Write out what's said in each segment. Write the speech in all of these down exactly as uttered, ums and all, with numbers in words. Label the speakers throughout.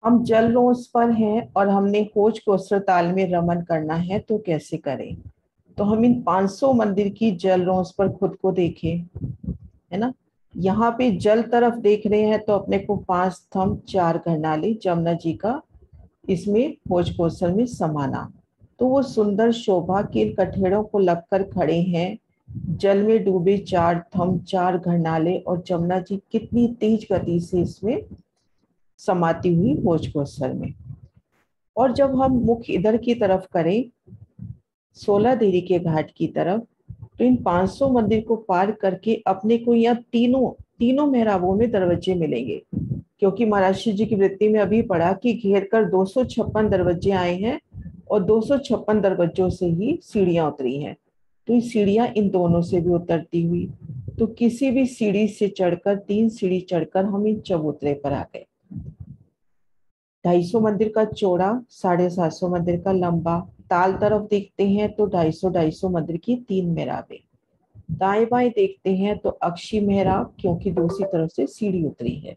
Speaker 1: हम जल रोज पर हैं और हमने होज कोसर ताल में रमन करना है, तो कैसे करें। तो हम इन पाँच सौ मंदिर की जल रोज पर खुद को देखें, है ना। यहाँ पे जल तरफ देख रहे हैं तो अपने को पांच स्तंभ चार घरनाली जमुना जी का इसमें भोज कोसर में समाना। तो वो सुंदर शोभा के इन कठेड़ों को लगकर खड़े हैं। जल में डूबे चार थंभ चार घरनाले और जमुना जी कितनी तेज गति से इसमें समाती हुई भोज कोसर में। और जब हम मुख इधर की तरफ करें, सोलह देवी के घाट की तरफ, तो इन पाँच सौ मंदिर को पार करके अपने को यहाँ तीनों तीनों मेहराबों में दरवाजे मिलेंगे। क्योंकि महाराज श्री जी की वृत्ति में अभी पढ़ा कि घेर कर दो सौ छप्पन दरवाजे आए हैं और दो सौ छप्पन दरवाजों से ही सीढ़ियां उतरी हैं। तो ये सीढ़ियां इन दोनों से भी उतरती हुई, तो किसी भी सीढ़ी से चढ़कर तीन सीढ़ी चढ़कर हम इन चबूतरे पर आ गए। ढाई सौ मंदिर का चौड़ा, साढ़े सात सौ मंदिर का लंबा। ताल तरफ देखते हैं तो ढाई सौ ढाई सौ मंदिर की तीन मेहराबें। दाएं बाएं देखते हैं तो अक्षी मेहराब, क्योंकि दूसरी तरफ से सीढ़ी उतरी है।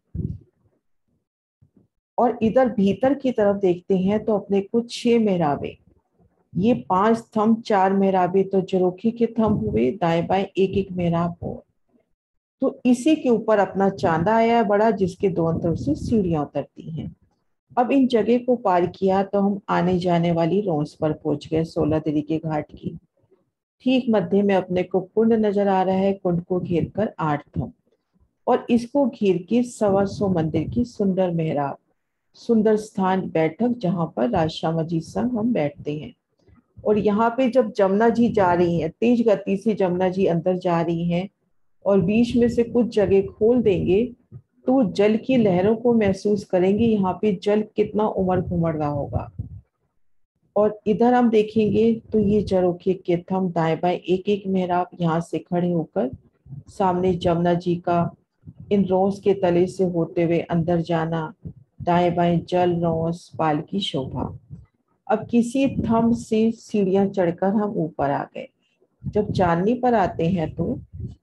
Speaker 1: और इधर भीतर की तरफ देखते हैं तो अपने को छह मेहराबें। ये पांच स्तंभ चार मेहराबें तो जरोखी के थंभ हुए, दाएं बाएं एक एक मेहराब हो। तो इसी के ऊपर अपना चांदा आया है बड़ा, जिसके दोनों तरफ से सीढ़ियां उतरती हैं। अब इन जगह को पार किया तो हम आने जाने वाली रोंस पर पहुंच गए, सोलह देवी के घाट की। ठीक मध्य में अपने को कुंड नजर आ रहा है, कुंड को घेर कर आठ थंभ और इसको घेर के सवा सौ मंदिर की सुंदर मेहराब, सुंदर स्थान बैठक, जहां पर राजश्यामा जी संग हम बैठते हैं। और यहाँ पे जब जमुना जी जा रही हैं, तेज गति से जमुना जी अंदर जा रही हैं और बीच में से कुछ जगह खोल देंगे, तो जल की लहरों को महसूस करेंगे। यहाँ पे जल कितना उमड़ घुमड़ रहा होगा। और इधर हम देखेंगे तो ये जरोखे के थंभ, दाएं बाएं एक एक मेहराब, यहाँ से खड़े होकर सामने जमुना जी का इन रोस के तले से होते हुए अंदर जाना, दाएं बाएं जल रोस पाल की शोभा। अब किसी थंभ से सीढ़ियां चढ़कर हम ऊपर आ गए। जब चांदनी पर आते हैं तो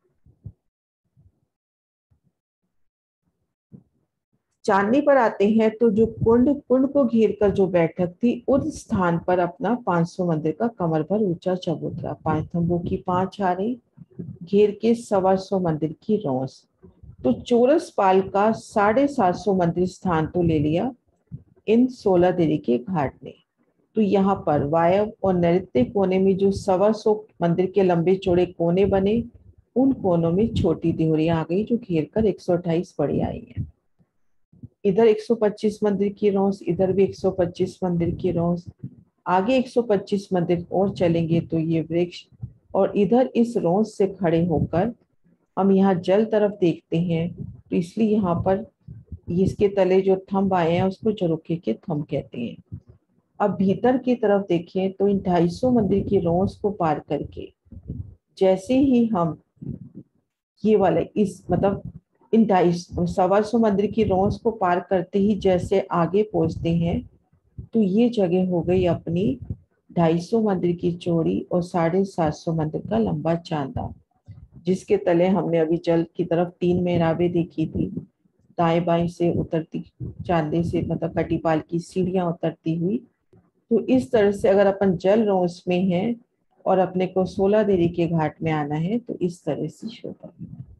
Speaker 1: चांदनी पर आते हैं तो जो कुंड कुंड को घेर कर जो बैठक थी, उस स्थान पर अपना पाँच सौ मंदिर का कमर भर ऊंचा चबूतरा, पांच थंबों की पांच हारे घेर के सवा सौ मंदिर की रौस। तो चौरस पाल का साढ़े सात सौ मंदिर स्थान तो ले लिया इन सोलह देवी के घाट ने। तो यहाँ पर वायव और नैऋत्य कोने में जो सवा सौ मंदिर के लंबे चौड़े कोने बने, उन कोनों में छोटी देहरियां आ गई जो घेर कर एक सौ अट्ठाईस बड़ी आई है। इधर एक सौ पच्चीस मंदिर की रौस, इधर भी एक सौ पच्चीस मंदिर की रौस। आगे एक सौ पच्चीस मंदिर और चलेंगे तो ये वृक्ष। और इधर इस रौस से खड़े होकर हम यहाँ जल तरफ देखते हैं, तो इसलिए यहाँ पर इसके तले जो थंब आए हैं उसको जरोखे के थंब कहते हैं। अब भीतर की तरफ देखें तो इन ढाई सौ मंदिर की रौस को पार करके जैसे ही हम ये वाले इस मतलब इन ढाई सवा सौ मंदिर की रौस को पार करते ही जैसे आगे पहुंचते हैं, तो ये जगह हो गई अपनी ढाई सौ मंदिर की चौड़ी और साढ़े सात सौ मंदिर का लंबा चांदा, जिसके तले हमने अभी जल की तरफ तीन मेहराबें देखी थी, दाएं बाएं से उतरती चांदे से मतलब कटीपाल की सीढ़ियां उतरती हुई। तो इस तरह से अगर अपन जल रोस में हैं और अपने को सोलह देवी के घाट में आना है तो इस तरह से शोभा।